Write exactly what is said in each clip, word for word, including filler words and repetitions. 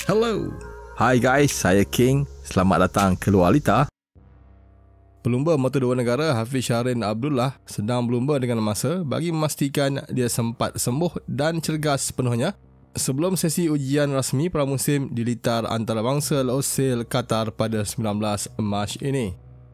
Hello. Hai guys, saya King. Selamat datang ke Luar Lita. Pelumba Moto dua negara Hafiz Shahrin Abdullah sedang berlumba dengan masa bagi memastikan dia sempat sembuh dan cergas sepenuhnya sebelum sesi ujian rasmi pramusim di litar antarabangsa Losail, Qatar pada sembilan belas Mac ini.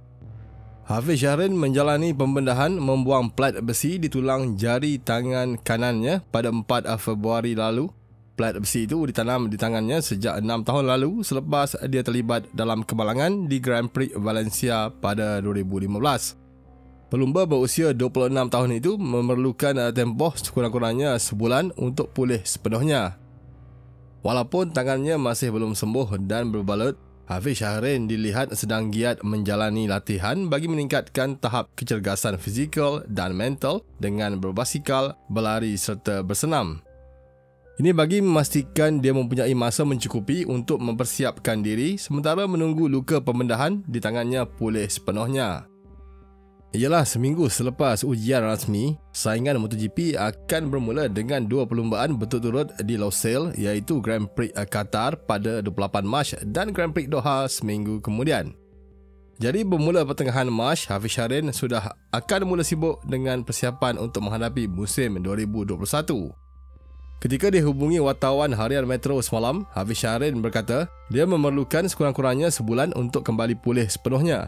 Hafiz Shahrin menjalani pembedahan membuang plat besi di tulang jari tangan kanannya pada empat Februari lalu. Plat besi itu ditanam di tangannya sejak enam tahun lalu selepas dia terlibat dalam kemalangan di Grand Prix Valencia pada dua ribu lima belas. Pelumba berusia dua puluh enam tahun itu memerlukan tempoh sekurang-kurangnya sebulan untuk pulih sepenuhnya. Walaupun tangannya masih belum sembuh dan berbalut, Hafiz Shahrin dilihat sedang giat menjalani latihan bagi meningkatkan tahap kecergasan fizikal dan mental dengan berbasikal, berlari serta bersenam. Ini bagi memastikan dia mempunyai masa mencukupi untuk mempersiapkan diri sementara menunggu luka pembedahan di tangannya pulih sepenuhnya. Ialah seminggu selepas ujian rasmi, saingan MotoGP akan bermula dengan dua perlumbaan berturut-turut di Losail iaitu Grand Prix Qatar pada dua puluh lapan Mac dan Grand Prix Doha seminggu kemudian. Jadi bermula pertengahan Mac, Hafiz Shahrin sudah akan mula sibuk dengan persiapan untuk menghadapi musim dua ribu dua puluh satu. Ketika dihubungi wartawan harian Metro semalam, Hafiz Shahrin berkata dia memerlukan sekurang-kurangnya sebulan untuk kembali pulih sepenuhnya.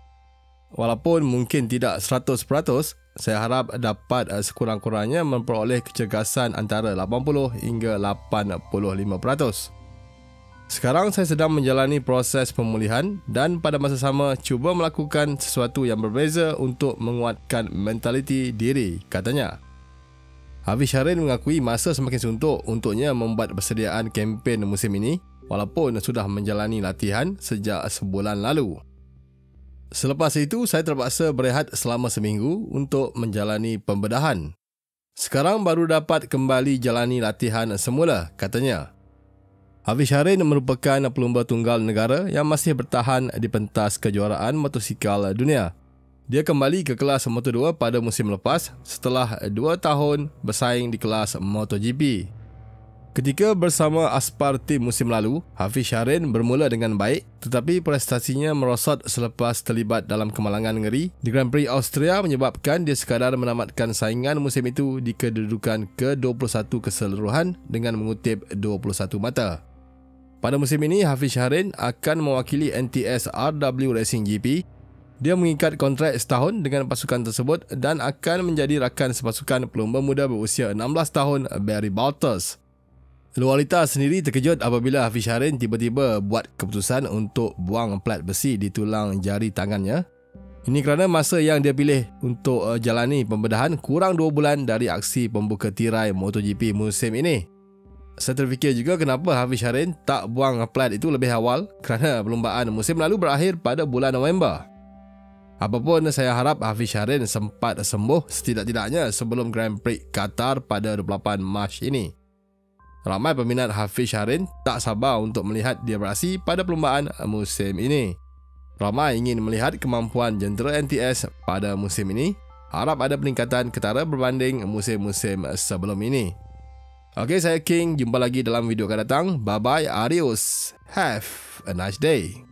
Walaupun mungkin tidak seratus peratus, saya harap dapat sekurang-kurangnya memperoleh kecergasan antara lapan puluh hingga lapan puluh lima peratus. Sekarang saya sedang menjalani proses pemulihan dan pada masa sama cuba melakukan sesuatu yang berbeza untuk menguatkan mentaliti diri, katanya. Hafiz Shahrin mengakui masa semakin suntuk untuknya membuat persediaan kempen musim ini walaupun sudah menjalani latihan sejak sebulan lalu. Selepas itu, saya terpaksa berehat selama seminggu untuk menjalani pembedahan. Sekarang baru dapat kembali jalani latihan semula, katanya. Hafiz Shahrin merupakan pelumba tunggal negara yang masih bertahan di pentas kejuaraan motosikal dunia. Dia kembali ke kelas Moto dua pada musim lepas setelah dua tahun bersaing di kelas MotoGP. Ketika bersama aspar tim musim lalu, Hafiz Shahrin bermula dengan baik tetapi prestasinya merosot selepas terlibat dalam kemalangan ngeri di Grand Prix Austria menyebabkan dia sekadar menamatkan saingan musim itu di kedudukan ke dua puluh satu keseluruhan dengan mengutip dua puluh satu mata. Pada musim ini, Hafiz Shahrin akan mewakili N T S R W Racing G P. Dia mengikat kontrak setahun dengan pasukan tersebut dan akan menjadi rakan sepasukan pelumba muda berusia enam belas tahun Barry Baltus. Luar Lita sendiri terkejut apabila Hafiz Shahrin tiba-tiba buat keputusan untuk buang plat besi di tulang jari tangannya. Ini kerana masa yang dia pilih untuk uh, jalani pembedahan kurang dua bulan dari aksi pembuka tirai MotoGP musim ini. Saya terfikir juga kenapa Hafiz Shahrin tak buang plat itu lebih awal kerana perlumbaan musim lalu berakhir pada bulan November. Apapun, saya harap Hafiz Shahrin sempat sembuh setidak-tidaknya sebelum Grand Prix Qatar pada dua puluh lapan Mac ini. Ramai peminat Hafiz Shahrin tak sabar untuk melihat dia beraksi pada perlumbaan musim ini. Ramai ingin melihat kemampuan jentera N T S pada musim ini. Harap ada peningkatan ketara berbanding musim-musim sebelum ini. Okey, saya King. Jumpa lagi dalam video akan datang. Bye-bye. Adios. Have a nice day.